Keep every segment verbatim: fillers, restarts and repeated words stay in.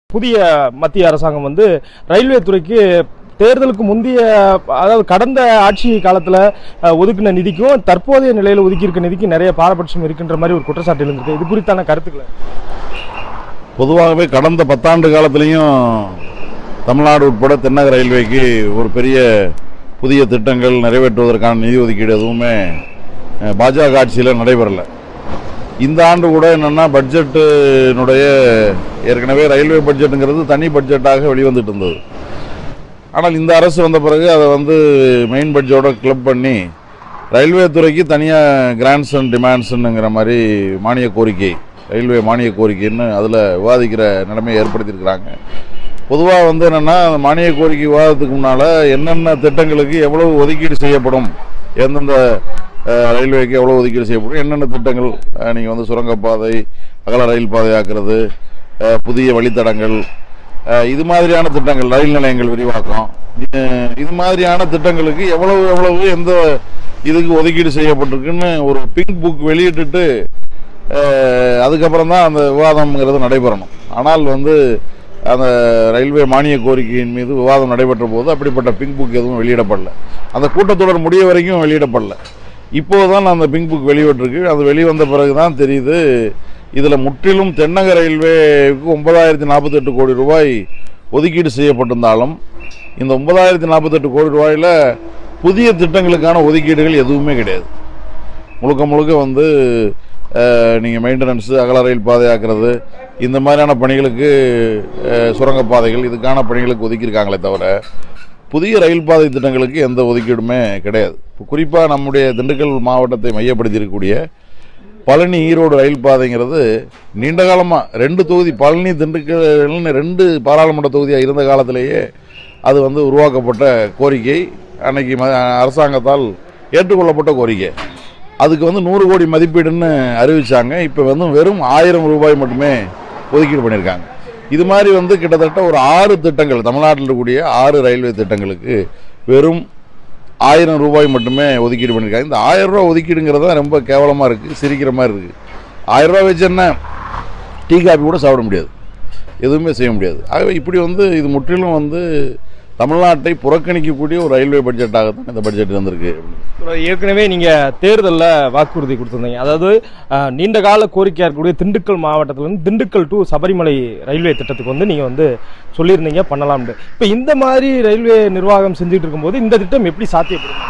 புதிய மத்திய அரசாங்கம் வந்து ரயில்வே துறைக்கு தேர்தலுக்கு முந்தைய அதாவது கடந்த ஆட்சி காலத்தில் ஒதுக்கின நிதிக்கும் தற்போதைய நிலையில் ஒதுக்கி இருக்க நிதிக்கும் நிறைய பாரபட்சம் இருக்கின்ற மாதிரி ஒரு குற்றச்சாட்டு இருந்திருக்கு. இது குறித்தான கருத்துக்களை பொதுவாகவே கடந்த பத்தாண்டு காலத்திலையும் தமிழ்நாடு உட்பட தென்னக ரயில்வேக்கு ஒரு பெரிய புதிய திட்டங்கள் நிறைவேற்றுவதற்கான நிதி ஒதுக்கீடு எதுவுமே பாஜக ஆட்சியில் நடைபெறலை. இந்த ஆண்டு கூட என்னென்னா பட்ஜெட்டினுடைய ஏற்கனவே ரயில்வே பட்ஜெட்டுங்கிறது தனி பட்ஜெட்டாக வெளிவந்துட்டு இருந்தது. ஆனால் இந்த அரசு வந்த பிறகு அதை வந்து மெயின் பட்ஜெட்டோட கிளப் பண்ணி ரயில்வே துறைக்கு தனியாக கிராண்ட்ஸ் அண்ட் டிமாண்ட்ஸுங்கிற மாதிரி மானிய கோரிக்கை, ரயில்வே மானிய கோரிக்கைன்னு அதில் விவாதிக்கிற நிலைமையை ஏற்படுத்தியிருக்கிறாங்க. பொதுவாக வந்து என்னென்னா அந்த மானிய கோரிக்கை விவாதத்துக்கு முன்னால் என்னென்ன திட்டங்களுக்கு எவ்வளவு ஒதுக்கீடு செய்யப்படும், எந்தெந்த ரயில்வேக்கு எவ்வளோ ஒதுக்கீடு செய்யப்படும், என்னென்ன திட்டங்கள் நீங்கள் வந்து சுரங்கப்பாதை, அகல ரயில் பாதை ஆக்குறது, புதிய வழித்தடங்கள், இது மாதிரியான திட்டங்கள், ரயில் நிலையங்கள் விரிவாக்கம், இது மாதிரியான திட்டங்களுக்கு எவ்வளவு எவ்வளவு எந்த இதுக்கு ஒதுக்கீடு செய்யப்பட்டிருக்குன்னு ஒரு பிங்க் புக் வெளியிட்டுட்டு அதுக்கப்புறம் தான் அந்த விவாதம்ங்கிறது நடைபெறணும். ஆனால் வந்து அந்த ரயில்வே மானிய கோரிக்கையின் மீது விவாதம் நடைபெற்ற போது அப்படிப்பட்ட பிங்க் புக் எதுவும் வெளியிடப்படல. அந்த கூட்டத்தொடர் முடிய வரைக்கும் வெளியிடப்படல. இப்போதுதான் அந்த பிங்க் புக் வெளியிட்டிருக்கு. அது வெளிவந்த பிறகு தான் தெரியுது இதில் முற்றிலும் தென்னக ரயில்வேக்கு ஒன்பதாயிரத்தி நாற்பத்தி எட்டு கோடி ரூபாய் ஒதுக்கீடு செய்யப்பட்டிருந்தாலும் இந்த ஒன்பதாயிரத்தி நாற்பத்தி எட்டு கோடி ரூபாயில் புதிய திட்டங்களுக்கான ஒதுக்கீடுகள் எதுவுமே கிடையாது. முழுக்க முழுக்க வந்து நீங்கள் மெயின்டெனன்ஸு, அகல ரயில் பாதையாக்குறது, இந்த மாதிரியான பணிகளுக்கு, சுரங்கப்பாதைகள், இதுக்கான பணிகளுக்கு ஒதுக்கியிருக்காங்களே தவிர புதிய ரயில் பாதை திட்டங்களுக்கு எந்த ஒதுக்கீடுமே கிடையாது. இப்போ குறிப்பாக நம்முடைய திண்டுக்கல் மாவட்டத்தை மையப்படுத்தி இருக்கக்கூடிய பழனி ஈரோடு ரயில் பாதைங்கிறது நீண்ட காலமாக ரெண்டு தொகுதி, பழனி திண்டுக்கல்னு ரெண்டு பாராளுமன்ற தொகுதியாக இருந்த காலத்திலேயே அது வந்து உருவாக்கப்பட்ட கோரிக்கை, அன்னைக்கு அரசாங்கத்தால் ஏற்றுக்கொள்ளப்பட்ட கோரிக்கை. அதுக்கு வந்து நூறு கோடி மதிப்பீடுன்னு அறிவிச்சாங்க. இப்போ வந்து வெறும் ஆயிரம் ரூபாய் மட்டுமே ஒதுக்கீடு பண்ணியிருக்காங்க. இது மாதிரி வந்து கிட்டத்தட்ட ஒரு ஆறு திட்டங்கள், தமிழ்நாட்டில் இருக்கக்கூடிய ஆறு ரயில்வே திட்டங்களுக்கு வெறும் ஆயிரம் ரூபாய் மட்டுமே ஒதுக்கீடு பண்ணியிருக்காங்க. இந்த ஆயிரம் ரூபா ஒதுக்கீடுங்கிறது தான் ரொம்ப கேவலமாக இருக்குது, சிரிக்கிற மாதிரி இருக்குது. ஆயிரம் ரூபா வச்சு என்ன டீ காப்பி கூட சாப்பிட முடியாது, எதுவுமே செய்ய முடியாது. ஆகவே இப்படி வந்து இது முற்றிலும் வந்து தமிழ்நாட்டை புறக்கணிக்கக்கூடிய ஒரு ரயில்வே பட்ஜெட்டாகத்தான் இந்த பட்ஜெட் வந்திருக்கு. ஏற்கனவே நீங்கள் தேர்தலில் வாக்குறுதி கொடுத்துருந்தீங்க. அதாவது நீண்ட கால கோரிக்கையாக இருக்கக்கூடிய திண்டுக்கல் மாவட்டத்தில் வந்து திண்டுக்கல் டு சபரிமலை ரயில்வே திட்டத்துக்கு வந்து நீங்கள் வந்து சொல்லியிருந்தீங்க பண்ணலாம்னு. இப்போ இந்த மாதிரி ரயில்வே நிர்வாகம் செஞ்சுட்டு இருக்கும்போது இந்த திட்டம் எப்படி சாத்தியப்படும்?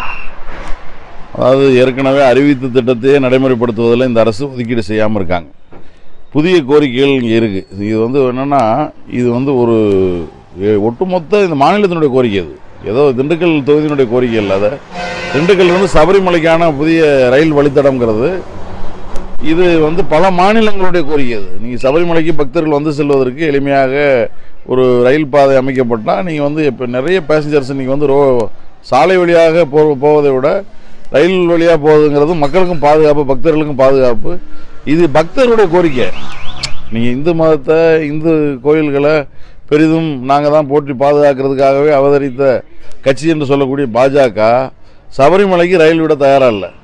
அதாவது ஏற்கனவே அறிவித்த திட்டத்தையே நடைமுறைப்படுத்துவதில் இந்த அரசு ஒதுக்கீடு செய்யாமல் இருக்காங்க. புதிய கோரிக்கைகள் இங்கே இருக்குது. இது வந்து என்னென்னா இது வந்து ஒரு ஒட்டுமொத்த இந்த மாநிலத்தினுடைய கோரிக்கை. அது ஏதோ திண்டுக்கல் தொகுதியினுடைய கோரிக்கை இல்லாத திண்டுக்கல் வந்து சபரிமலைக்கான புதிய ரயில் வழித்தடம்ங்கிறது இது வந்து பல மாநிலங்களுடைய கோரிக்கை. அது நீங்கள் சபரிமலைக்கு பக்தர்கள் வந்து செல்வதற்கு எளிமையாக ஒரு ரயில் பாதை அமைக்கப்பட்டால் நீங்கள் வந்து இப்போ நிறைய பேசஞ்சர்ஸ் நீங்கள் வந்து ரோ சாலை வழியாக போ போவதை விட ரயில் வழியாக போகுதுங்கிறது மக்களுக்கும் பாதுகாப்பு, பக்தர்களுக்கும் பாதுகாப்பு. இது பக்தர்களுடைய கோரிக்கை. நீங்கள் இந்து மதத்தை, இந்து கோயில்களை பெரிதும் நாங்கள் தான் போற்றி பாதுகாக்கிறதுக்காகவே அவதரித்த கட்சி என்று சொல்லக்கூடிய பாஜக சபரிமலைக்கு ரயில் விட தயாராக இல்லை.